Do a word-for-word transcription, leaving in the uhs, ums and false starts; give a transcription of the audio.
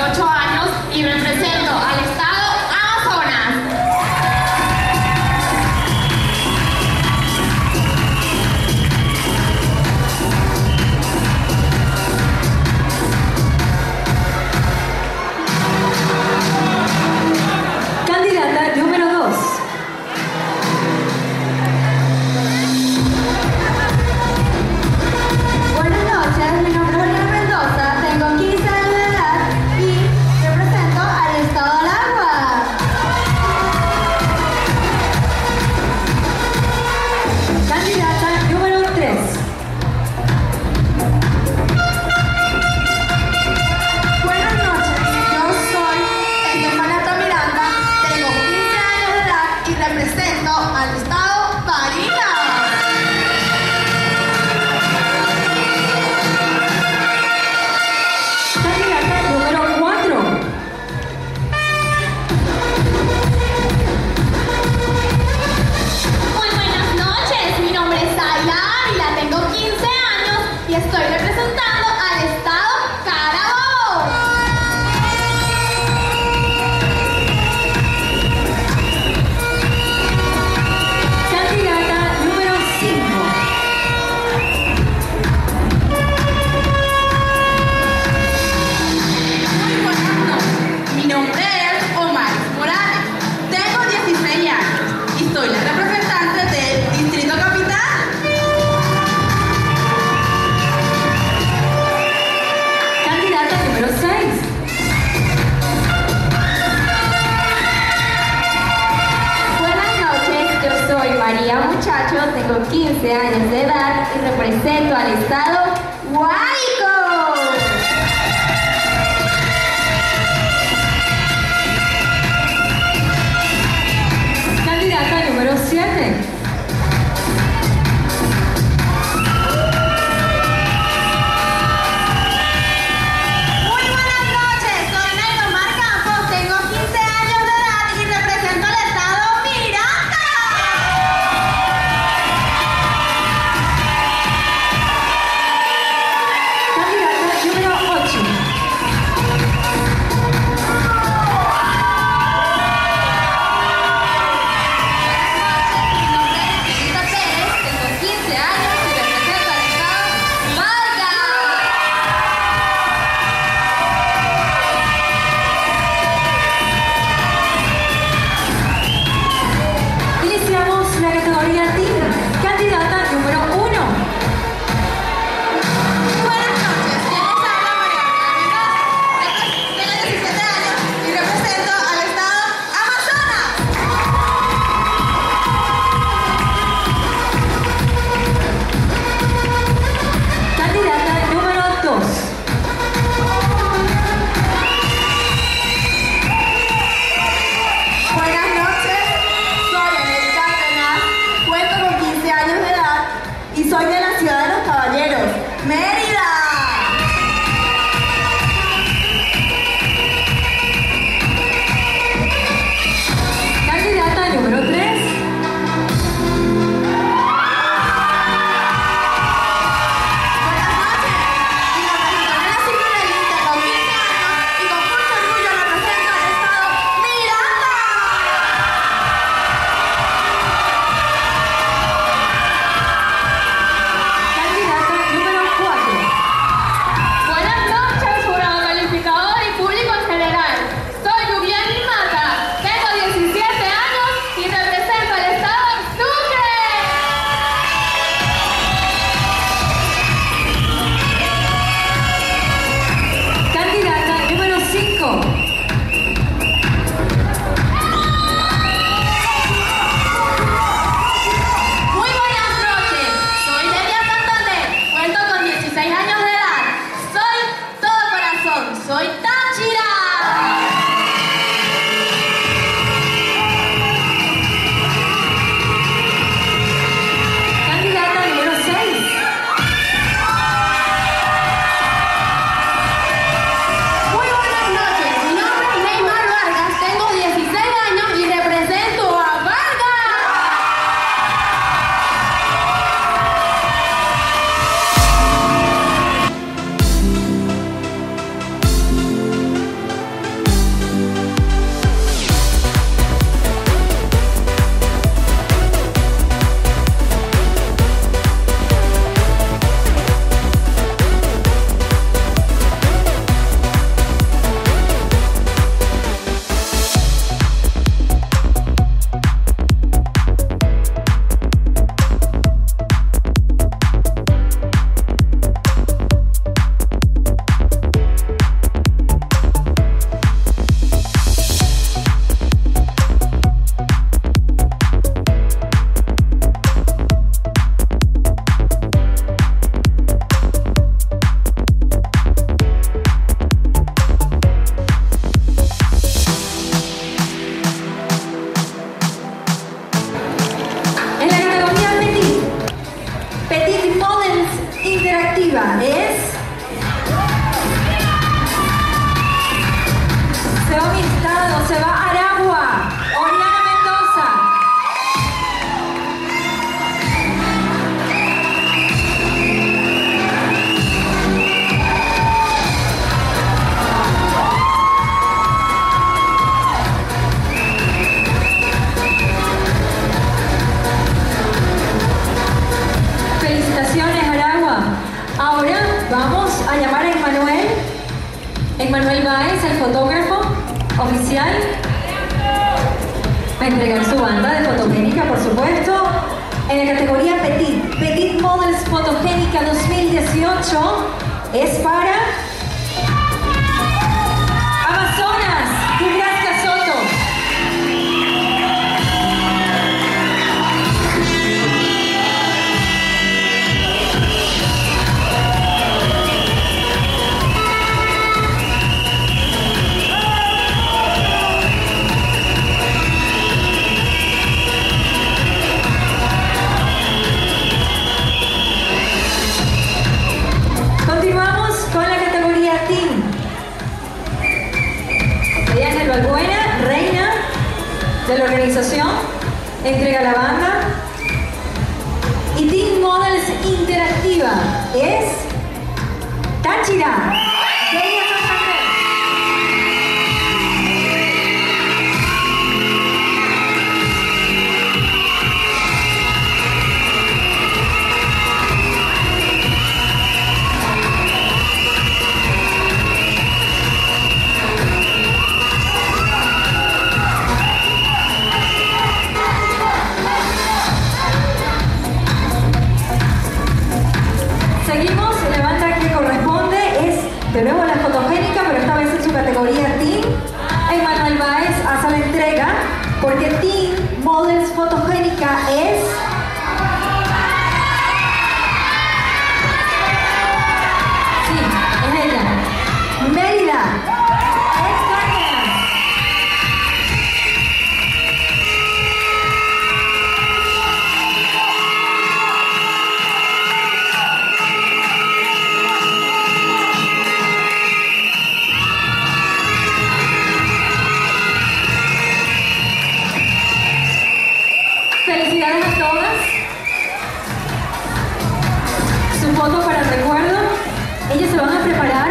dieciocho años y represento al estado Amazonas. Candidata número dos. Buenas noches, mi nombre es Juliana Mendoza, tengo quince años de edad y represento al estado Aragua. Candidata número tres. Buenas noches, yo soy Estefaneta Miranda, tengo quince años de edad y represento al estado Barinas. Candidata número cuatro. Muy buenas noches, mi nombre es Ayla Ávila, tengo quince años y estoy representando al estado Carabobo. Candidata número cinco. Muy buenas noches, mi nombre es Omar Morales, tengo dieciséis años y soy la representante del Distrito Capital. Candidata número seis. Buenas noches, yo soy María Muchacho, tengo quince años de edad y represento al estado Guárico. Candidata número siete. Muy buenas noches, soy Nailomar Campos, tengo quince años de edad y represento al estado Miranda. oficial va a entregar su banda de fotogénica, por supuesto. En la categoría Petit, Petit Models Fotogénica dos mil dieciocho es para Amazonas, Nebraska Soto. Continuamos con la categoría Team. Diana Balbuena, reina de la organización, entrega la banda. Y Team Models Interactiva es Táchira. Delia Santander. Seguimos, la banda que corresponde es de nuevo la fotogénica, pero esta vez en su categoría Team. Emanuel Báez hace la entrega porque Team Models Fotogénica es sí, es ella, Mérida. Felicidades a todas. Su foto para el recuerdo. Ellas se van a preparar